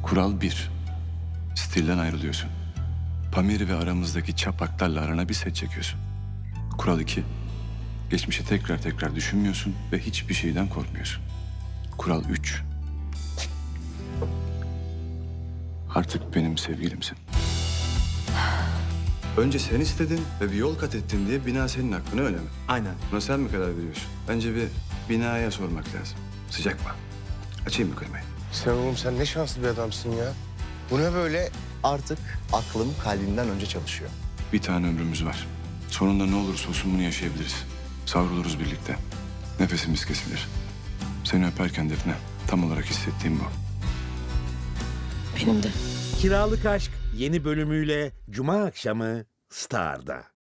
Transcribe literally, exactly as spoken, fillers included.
Kural bir. Stilden ayrılıyorsun. Pamir ve aramızdaki çapaklarla arana bir set çekiyorsun. Kural iki. Geçmişi tekrar tekrar düşünmüyorsun ve hiçbir şeyden korkmuyorsun. Kural üç. Artık benim sevgilimsin. Önce sen istedin ve bir yol kat ettin diye bina senin hakkın, öyle mi? Aynen. Buna sen mi karar veriyorsun? Bence bir binaya sormak lazım. Sıcak mı? Açayım mı klimayı? Sen oğlum sen ne şanslı bir adamsın ya. Bu ne böyle? Artık aklım kalbimden önce çalışıyor. Bir tane ömrümüz var. Sonunda ne olursa olsun bunu yaşayabiliriz. Savruluruz birlikte. Nefesimiz kesilir. Seni öperken Defne, tam olarak hissettiğim bu. Benim de. Kiralık Aşk yeni bölümüyle Cuma akşamı Star'da.